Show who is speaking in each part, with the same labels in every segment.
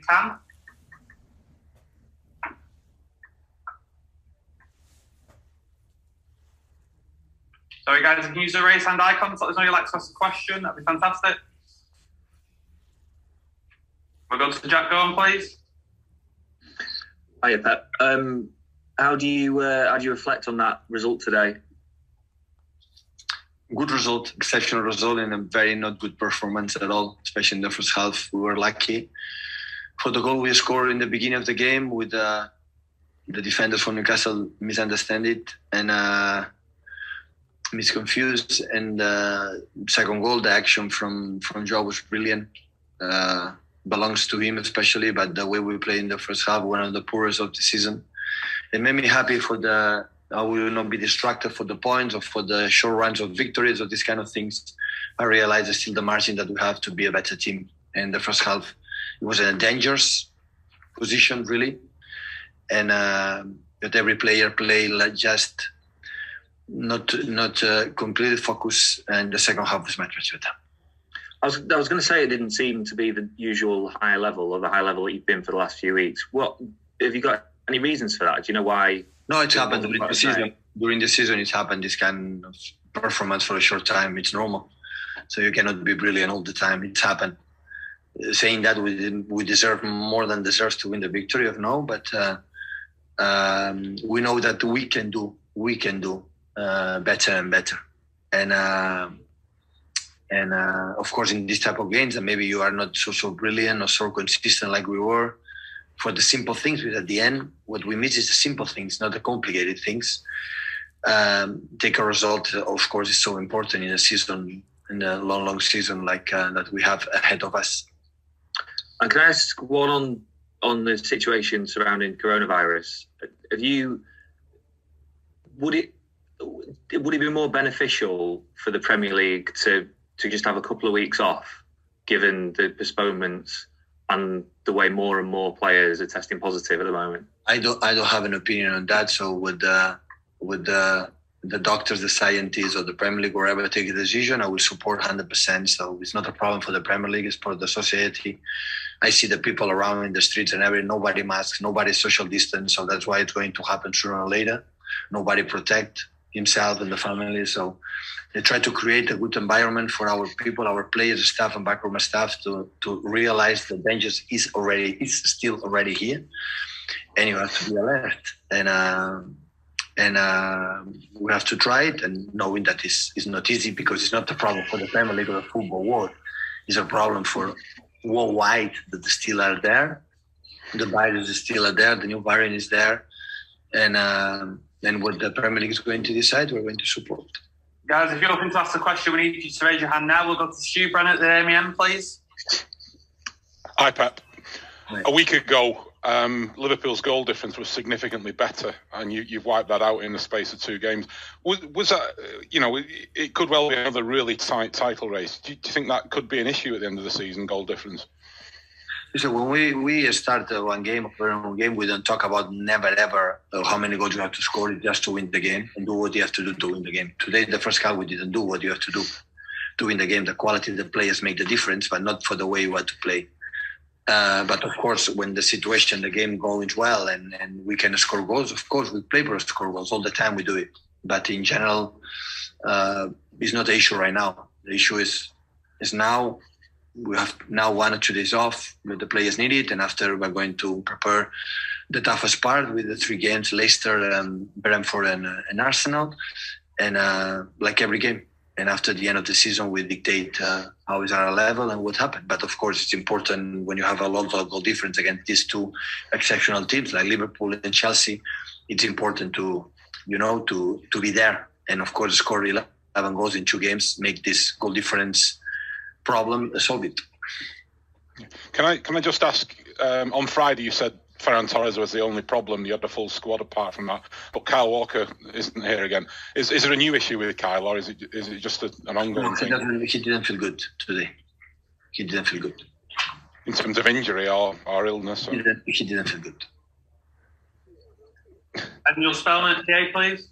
Speaker 1: can. Sorry, guys, if you can use the raise hand icon to let us know you'd like to ask a question, that'd be fantastic. We'll go to Jack. Go on, please.
Speaker 2: Hiya, Pep. How do you reflect on that result today?
Speaker 3: Good result, exceptional result, and a very not good performance at all, especially in the first half. We were lucky for the goal we scored in the beginning of the game with the defenders from Newcastle misunderstand it and misconfused. And second goal, the action from Joao was brilliant. Belongs to him especially, but the way we played in the first half, one of the poorest of the season. It made me happy I will not be distracted for the points or for the short runs of victories or these kind of things. I realized there's still the margin that we have to be a better team. And the first half, it was in a dangerous position, really. And that every player played like just not completely focused, and the second half was much better.
Speaker 2: I was going to say it didn't seem to be the usual high level or the high level that you've been for the last few weeks. What have you got any reasons for that? Do you know why?
Speaker 3: No, it's happened during the season. During the season, it's happened, this kind of performance for a short time. It's normal. So you cannot be brilliant all the time. It's happened. Saying that we deserve more than deserves to win the victory of no, but we know that we can do better and better. And of course, in this type of games, maybe you are not so brilliant or so consistent like we were. For the simple things, because at the end, what we miss is the simple things, not the complicated things. Take a result, of course, is so important in a season, in a long season like that we have ahead of us.
Speaker 2: And can I ask one on the situation surrounding coronavirus? Would it be more beneficial for the Premier League to just have a couple of weeks off, given the postponements and the way more and more players are testing positive at the moment?
Speaker 3: I don't have an opinion on that. So with the doctors, the scientists, or the Premier League, wherever take a decision, I will support 100%. So it's not a problem for the Premier League; it's for the society. I see the people around in the streets and nobody masks, nobody social distance. So that's why it's going to happen sooner or later. Nobody protect himself and the family. So they try to create a good environment for our people, our players, staff, and backroom staff to realize the dangers is still already here, and you have to be alert. And we have to try it, and knowing that is not easy, because it's not a problem for the Premier League or the football world. It's a problem for worldwide that still are there. The virus is still there. The new variant is there, and what the Premier League is going to decide, we're going to support.
Speaker 1: Guys, if you're looking to ask a question, we need you to raise your hand now. We'll go to Stu Brennan at the MEM, please.
Speaker 4: Hi, Pep. Right. A week ago, Liverpool's goal difference was significantly better, and you've wiped that out in the space of 2 games. Was that, it could well be another really tight title race. Do you think that could be an issue at the end of the season, goal difference?
Speaker 3: So when we start one game, we don't talk about never ever how many goals you have to score just to win the game and do what you have to do to win the game. Today, the first half, we didn't do what you have to do to win the game. The quality of the players make the difference, but not for the way you want to play. But of course, when the situation, the game goes well and we can score goals, of course, we play for score goals all the time. We do it. But in general, it's not the issue right now. The issue is now. We have now 1 or 2 days off, but the players need it. And after, we're going to prepare the toughest part with the 3 games, Leicester, Brentford and Arsenal. And like every game. And after the end of the season, we dictate how is our level and what happened. But of course, it's important when you have a lot of goal difference against these 2 exceptional teams like Liverpool and Chelsea. It's important to be there. And of course, score 11 goals in 2 games, make this goal difference problem, solve it.
Speaker 4: Can I just ask, on Friday you said Ferran Torres was the only problem, you had the full squad apart from that, but Kyle Walker isn't here again. Is there a new issue with Kyle, or is it just an ongoing thing?
Speaker 3: He didn't feel good today. He didn't feel good.
Speaker 4: In terms of injury or illness? Or?
Speaker 3: He didn't feel good.
Speaker 1: And your spelling at TA, please?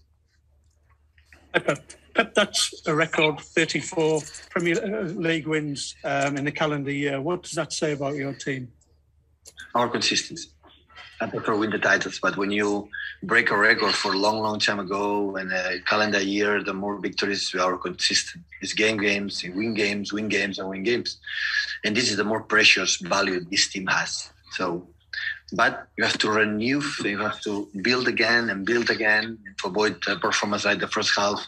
Speaker 5: Pep, that's a record 34 Premier League wins in the calendar year. What does that say about your team?
Speaker 3: Our consistency. I prefer win the titles, but when you break a record for a long time ago and a calendar year, the more victories we are consistent. It's games, win games, and win games. And this is the more precious value this team has. So, but you have to renew, you have to build again to avoid performance like the first half,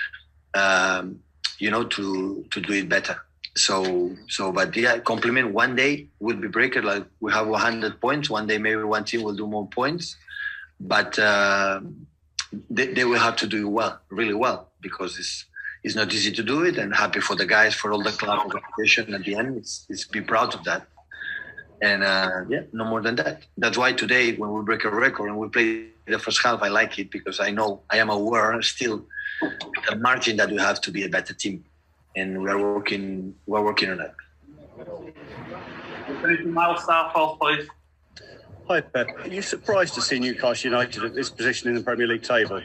Speaker 3: to do it better. But yeah, compliment one day will be breaker. Like we have 100 points. One day, maybe one team will do more points, but they will have to do really well, because it's not easy to do it. And happy for the guys, for all the club organization at the end. It's be proud of that. And no more than that. That's why today, when we break a record and we play the first half, I like it, because I know I am aware still the margin that we have to be a better team. And we're working on that.
Speaker 1: Anything else, Southall, please?
Speaker 5: Hi, Pep. Are you surprised to see Newcastle United at this position in the Premier League table?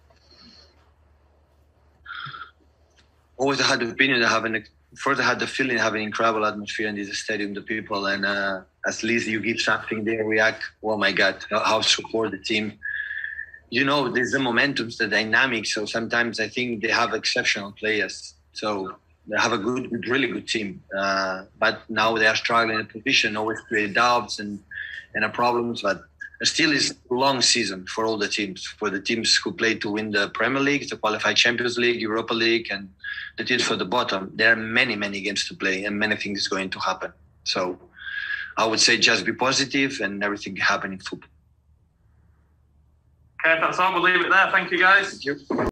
Speaker 3: Always had the opinion of having, first I had the feeling of having an incredible atmosphere in this stadium, the people, and at least you give something, they react. Oh my God, how support the team. There's the momentum, the dynamics. So sometimes I think they have exceptional players. So they have a really good team. But now they are struggling in a position, always create doubts and problems. But still is a long season for all the teams, for the teams who play to win the Premier League, to qualify Champions League, Europa League, and the teams for the bottom. There are many games to play and many things is going to happen. So I would say just be positive and everything can happen in football.
Speaker 1: Okay, that's all. We'll leave it there. Thank you, guys.
Speaker 3: Thank you.